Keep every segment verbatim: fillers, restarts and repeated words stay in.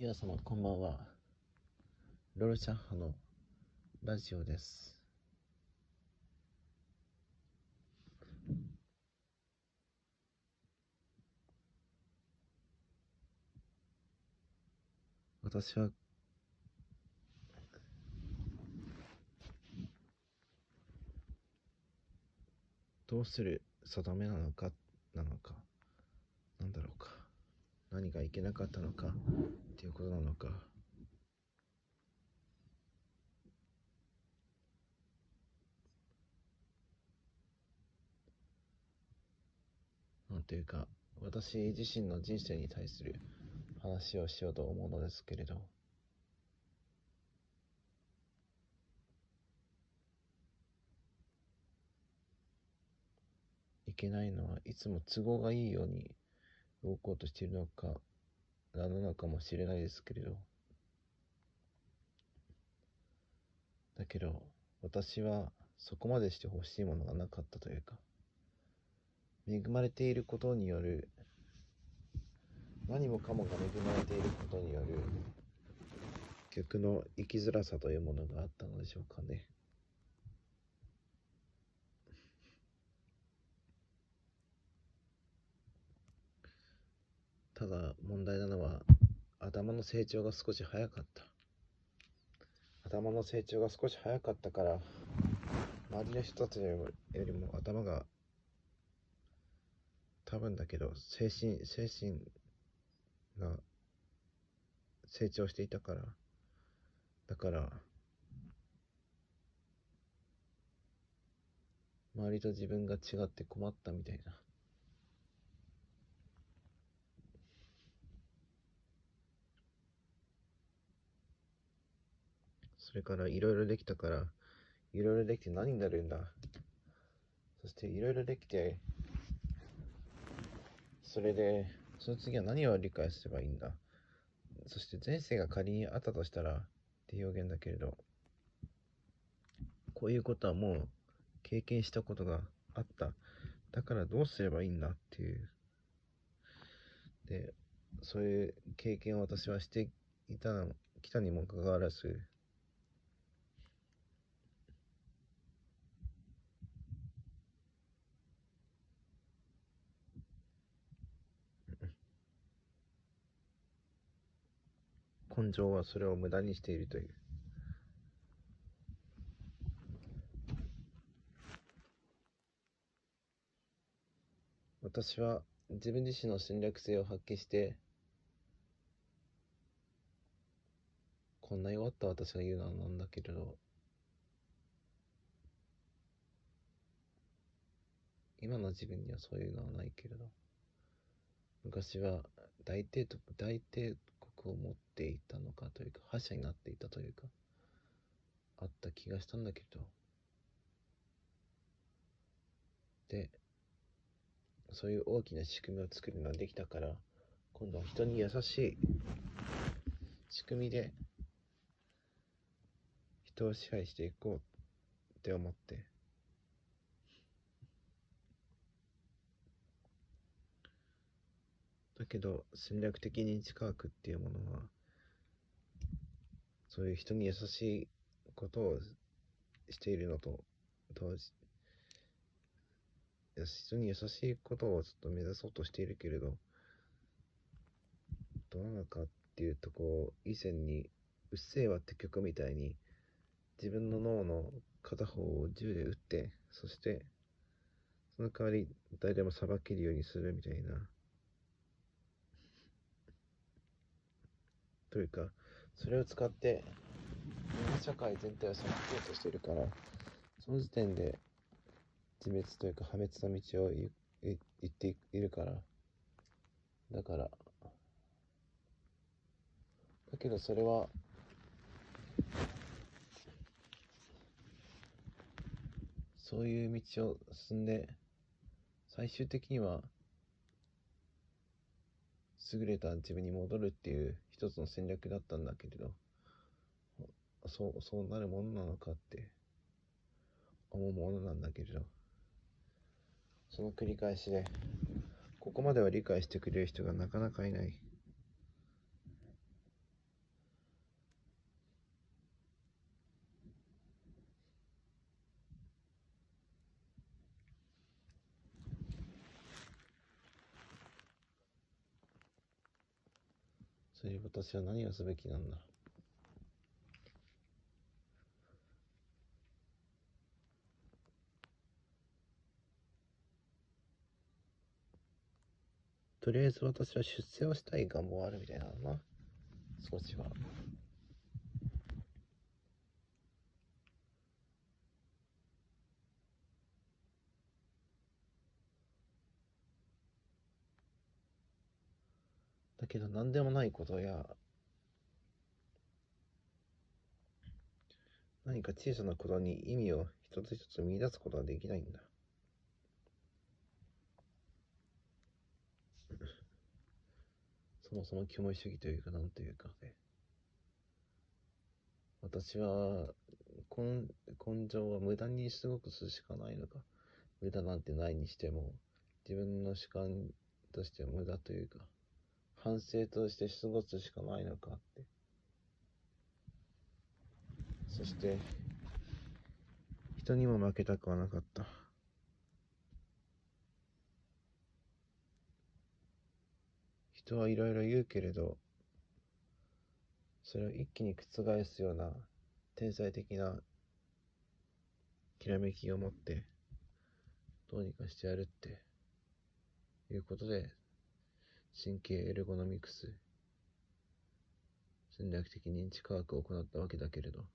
皆様こんばんは。ロルシャッハのラジオです。私はどうする定めなのかなのかなんだろうか、何がいけなかったのかっていうことなのか、なんていうか、私自身の人生に対する話をしようと思うのですけれど、いけないのはいつも都合がいいように動こうとしているのかなのかもしれないですけれど、だけど私はそこまでして欲しいものがなかったというか、恵まれていることによる、何もかもが恵まれていることによる逆の生きづらさというものがあったのでしょうかね。ただ問題なのは、頭の成長が少し早かった頭の成長が少し早かったから周りの人たちよりも頭が、多分だけど精神精神が成長していたから、だから周りと自分が違って困ったみたいな、それからいろいろできたから、いろいろできて何になるんだ、そしていろいろできて、それでその次は何を理解すればいいんだ、そして前世が仮にあったとしたらって表現だけれど、こういうことはもう経験したことがあった、だからどうすればいいんだっていう、でそういう経験を私はしていたのきたにもかかわらず、根性はそれを無駄にしているという。私は自分自身の戦略性を発揮して、こんな弱った私が言うのはなんだけれど、今の自分にはそういうのはないけれど、昔は大帝国大帝国を持っていたのかというか、覇者になっていたというか、あった気がしたんだけど、でそういう大きな仕組みを作るのができたから、今度は人に優しい仕組みで人を支配していこうって思って、だけど戦略的認知科学っていうものは、そういう人に優しいことをしているのと同時、人に優しいことをちょっと目指そうとしているけれど、どうなのかっていうと、こう以前にうっせぇわって曲みたいに、自分の脳の片方を銃で撃って、そしてその代わり誰でも裁けるようにするみたいな、というか、それを使って人間社会全体を裁こうとしているから、その時点で自滅というか破滅の道を行っているから、だからだけどそれはそういう道を進んで、最終的には優れた自分に戻るっていう一つの戦略だったんだけれど、そうそうなるものなのかって思うものなんだけれど、その繰り返しで、ここまでは理解してくれる人がなかなかいない。 それ私は何をすべきなんだ。とりあえず私は出世をしたい願望はあるみたいなのな、少しは。だけど何でもないことや何か小さなことに意味を一つ一つ見出すことはできないんだ。そもそも虚無主義というかなんというかで、私は根根性は無駄に過ごすしかないのか。無駄なんてないにしても自分の主観としては無駄というか反省として過ごすしかないのかって。そして人にも負けたくはなかった。人はいろいろ言うけれど、それを一気に覆すような天才的なきらめきを持ってどうにかしてやるっていうことで神経エルゴノミクス戦略的認知科学を行ったわけだけれど、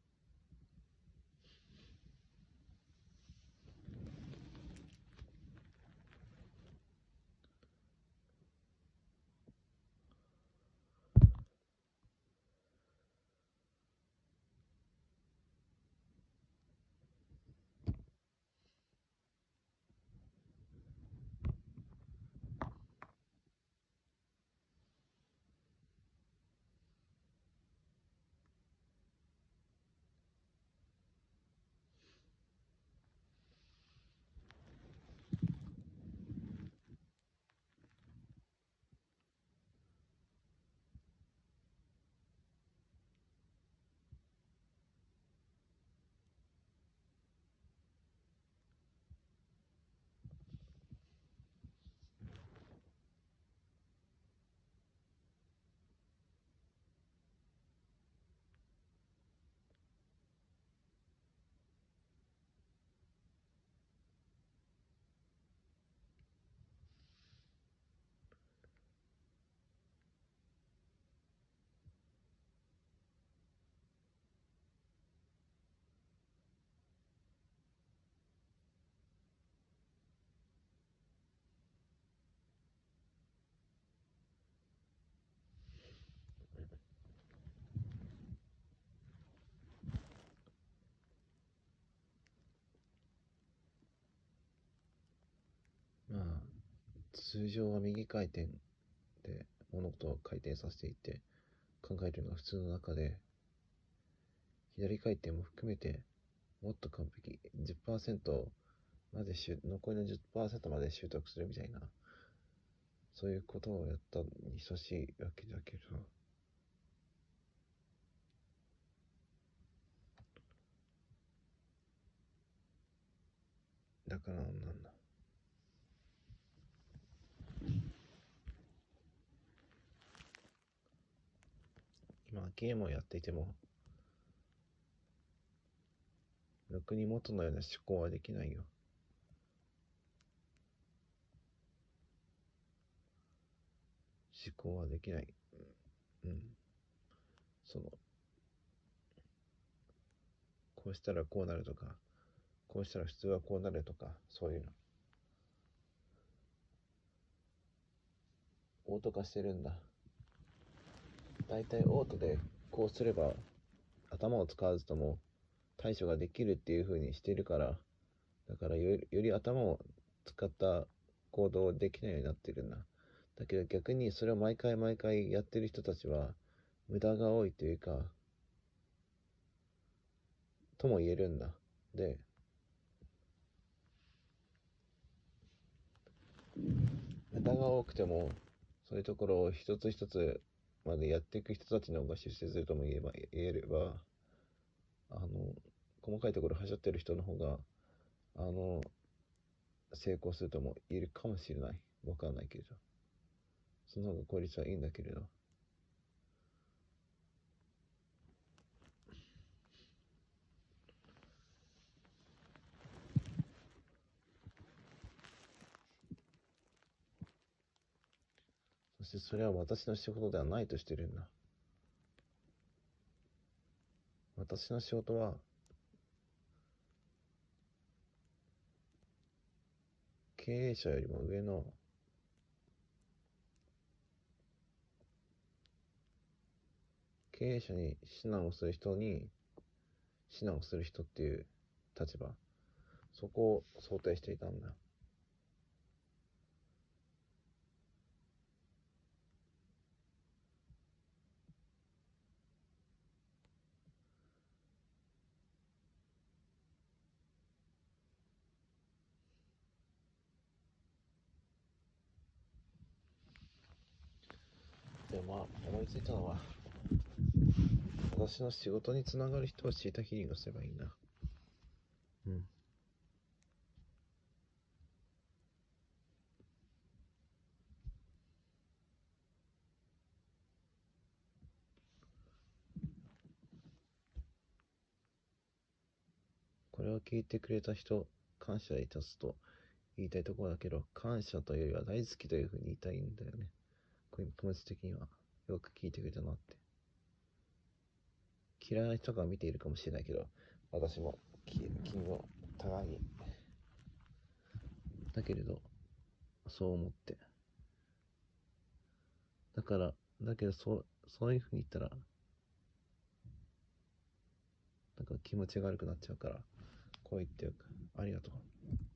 まあ通常は右回転で物事を回転させていって考えるのが普通の中で、左回転も含めてもっと完璧 じゅっパーセント まで残りの じゅっパーセント まで習得するみたいな、そういうことをやったに等しいわけだけど、だからなんだ。今ゲームをやっていてもろくに元のような思考はできないよ。思考はできない。うん。その、こうしたらこうなるとか、こうしたら普通はこうなるとか、そういうの。オート化してるんだ。だいたいオートでこうすれば頭を使わずとも対処ができるっていう風にしてるから、だからより、より頭を使った行動をできないようになってるんだ。だけど逆にそれを毎回毎回やってる人たちは無駄が多いというか、とも言えるんだ。で、無駄が多くてもそういうところを一つ一つまでやっていく人たちの方が出世するとも言えば言えれば、あの細かいところはしょってる人の方があの成功するとも言えるかもしれない。わかんないけど、その方が効率はいいんだけれど。 してそれは私の仕事ではないとしてるんだ。私の仕事は経営者よりも上の経営者に指南をする人に指南をする人っていう立場、そこを想定していたんだ。でもまあ思いついたのは、私の仕事につながる人をシータヒーリングすればいいんだ。うん。これを聞いてくれた人、感謝いたすと言いたいところだけど、感謝というよりは大好きというふうに言いたいんだよね。こういう気持ち的には。よく聞いてくれたなって。嫌いな人が見ているかもしれないけど、私も君も互いに。だけれど、そう思って。だから、だけどそう、そういうふうに言ったら、なんか気持ちが悪くなっちゃうから、こう言ってよく、ありがとう。